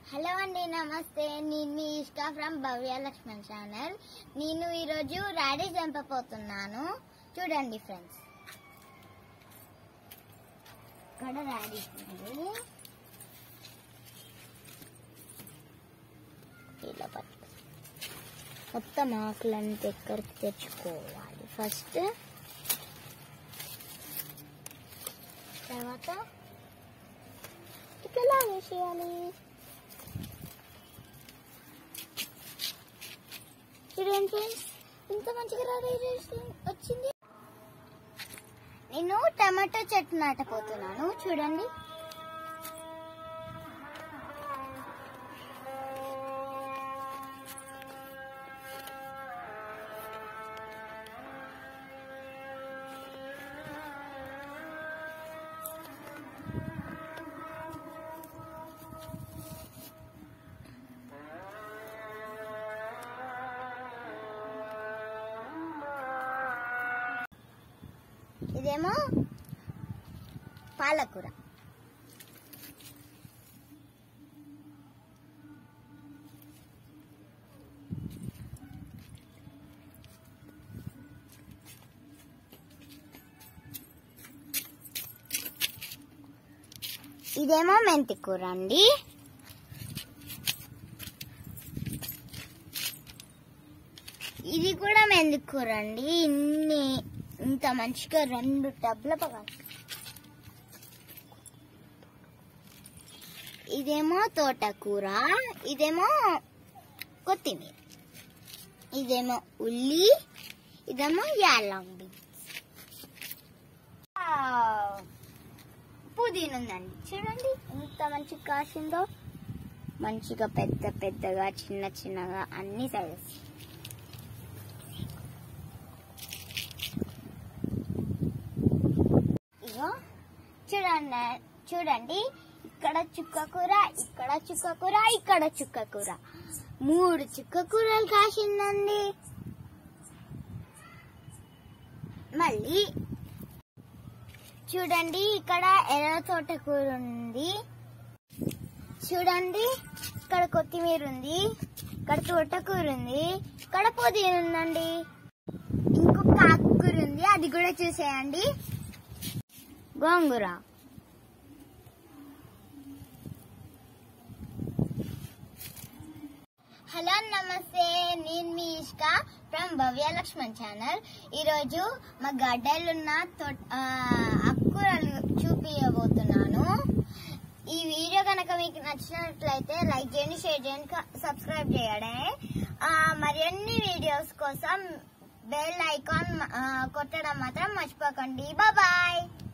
Hello అండి, నమస్తే. నేను మీ ఇష్క ఫ్రమ్ భవ్య లక్ష్మణ్ ఛానల్. నేను ఈరోజు రాడిష్ చంపపోతున్నాను. చూడండి ఫ్రెండ్స్, ఇక్కడ రాడిష్ ఉంది. ఇలా మొత్తం ఆకులను దగ్గరికి తెచ్చుకోవాలి ఫస్ట్. తర్వాత ఇట్లా వేసేయాలి. చూడండి ఫ్రెండ్స్, ఇంత మంచిగా రెడీ వచ్చింది. నేను టమాటో చెట్టు నాటపోతున్నాను. చూడండి, ఇదేమో పాలకూర. ఇదేమో మెంతి కూర అండి. ఇది కూడా మెంతి కూర అండి. ఇంత మంచిగా 2 టబ్ల పగాలి. ఇదేమో తోటకూర, ఇదేమో కొత్తిమీర, ఇదేమో ఉల్లి, ఇదేమో యాలాంగ్ బీన్స్. పుదీనా ఉందండి. చూడండి ఎంత మంచిగా కాసిందో. మంచిగా పెద్ద పెద్దగా చిన్న చిన్నగా అన్ని సైజెస్. చూడండి, ఇక్కడ చుక్కకూర, ఇక్కడ చుక్కకూర, ఇక్కడ చుక్కకూర. 3 చుక్కకూరలు కాసిందండి. మళ్ళీ చూడండి, ఇక్కడ ఎర్ర తోటకూర ఉంది. చూడండి, ఇక్కడ కొత్తిమీర ఉంది, ఇక్కడ తోటకూర ఉంది, ఇక్కడ పుదీనా ఉందండి. ఇంకొక ఆకుకూర ఉంది, అది కూడా చూసేయండి. గోంగూర. హలో, నమస్తే. నేను మీ ఇష్క ఫ్రమ్ భవ్య లక్ష్మణ్ ఛానల్. ఈరోజు మా గడ్డలున్న ఆకుకూరలు చూపించబోతున్నాను. ఈ వీడియో కనుక మీకు నచ్చినట్లయితే లైక్ చేయండి, షేర్ చేయండి, సబ్స్క్రైబ్ చేయండి. మరిన్ని వీడియోస్ కోసం బెల్ ఐకాన్ కొట్టడం మాత్రం మర్చిపోకండి. బాయ్.